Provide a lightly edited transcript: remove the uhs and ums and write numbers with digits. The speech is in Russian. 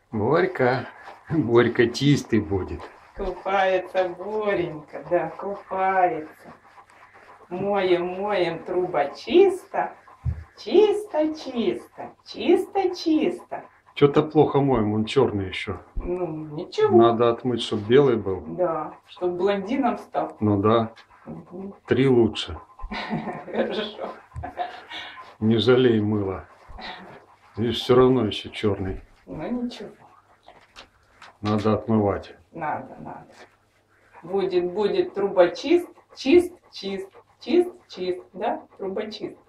Борька. Борька чистый будет. Купается Боренька, да, купается. Моем, труба чисто. Чисто, чисто, чисто, чисто. Что-то плохо моем, он черный еще. Ну, ничего. Надо отмыть, чтобы белый был. Да, чтобы блондином стал. Ну да. 3 лучше. Хорошо. Не жалей мыла. Видишь, все равно еще черный. Ну ничего. Надо отмывать. Надо. Будет труба чист, чист, да? Труба чист.